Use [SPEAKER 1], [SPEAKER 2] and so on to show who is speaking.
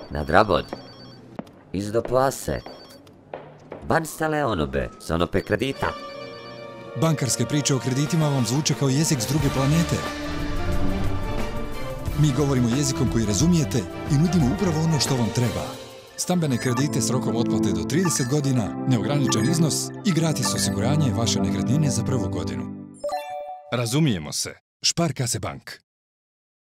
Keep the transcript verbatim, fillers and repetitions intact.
[SPEAKER 1] Nadrabod. Izdo plase. Ban staleonobe, sonope kredita.
[SPEAKER 2] Bankarske priče o kreditima vam zvuče kao jezik s druge planete. Mi govorimo jezikom koji razumijete i nudimo upravo ono što vam treba. Stambene kredite s rokom otplate do trideset godina, neograničen iznos i gratis osiguranje vaše nekretnine za prvu godinu. Razumijemo se. Sparkasse Bank.